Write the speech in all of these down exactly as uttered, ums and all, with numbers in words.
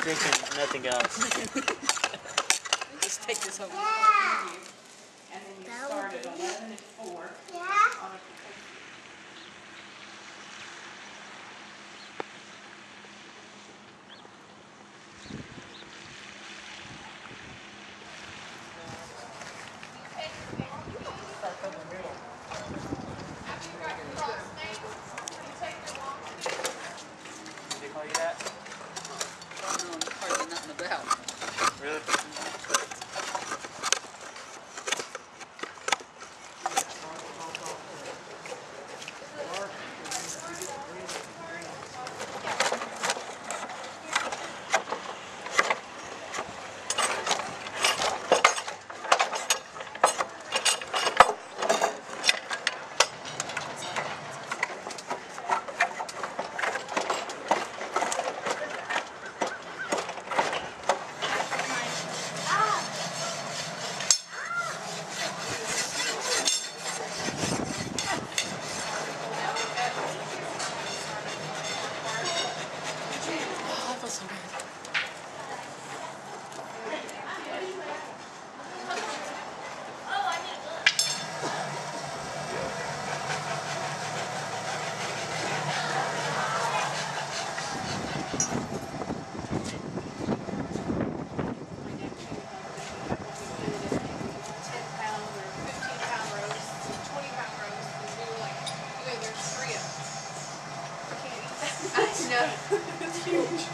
drinking nothing else. Just take this home. And then you start at eleven and four. Yeah. On a Did they call you that? I don't know hardly nothing about. Really? No, it's huge.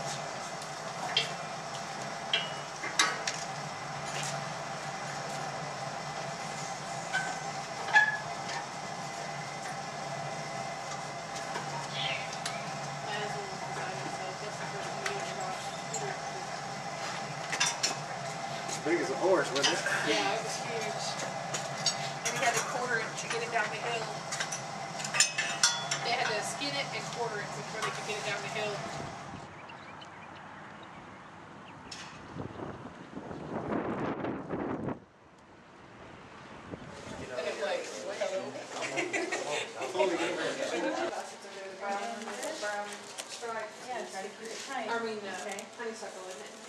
As big as a horse, wasn't it? Yeah, it was huge. And we had to quarter it to get it down the hill. They had to skin it and quarter it before they could get it down the hill. And it like, hello. Brown stripe. Yeah, try to keep it tight. I mean, uh, Okay. honeysuckle, isn't it?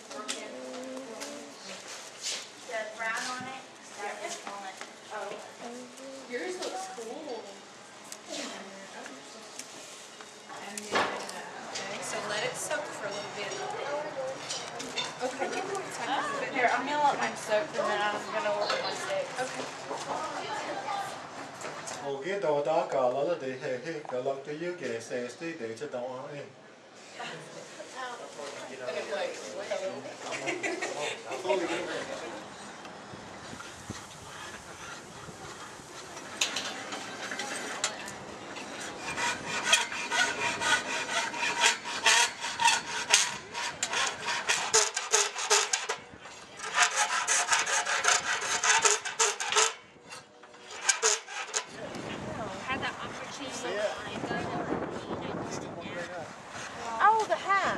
The brown on it, stripe on it. Oh. Yours looks cool. And then, uh, okay, so let it soak for a little bit. Okay, give me one second. Oh, here, I'm gonna let mine soak and then I'm gonna order my steak. Okay. Ồ cái đồ đó có là để hệ hệ cái lọc tới dưới cái xe tí để cho tao ăn đi. And it like, hello. Oh, the hat.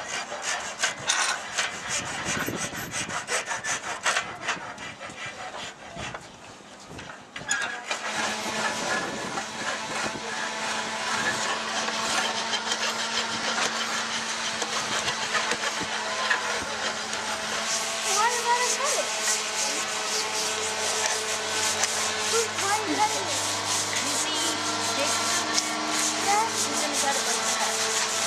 Why did that cut it? Why did that cut it? You see, Jason? Yeah, he's gonna cut it like that.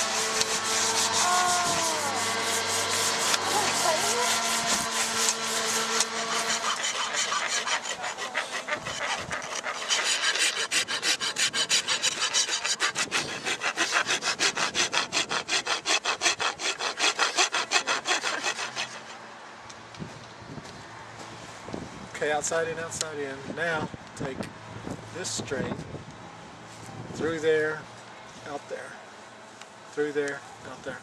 Okay, outside in, outside in. Now take this string through there, out there, through there, out there.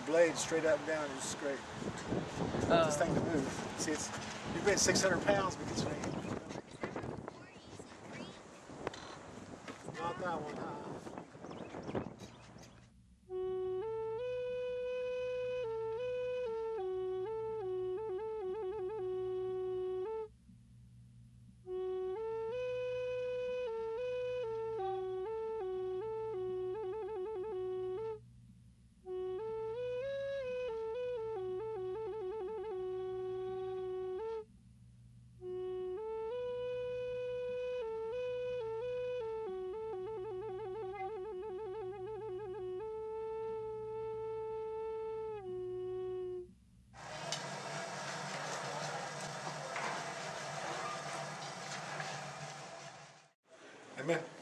blade straight up and down is great. Uh, This thing to move. See, it's you weigh six hundred pounds, but it's not that one, huh? Amen.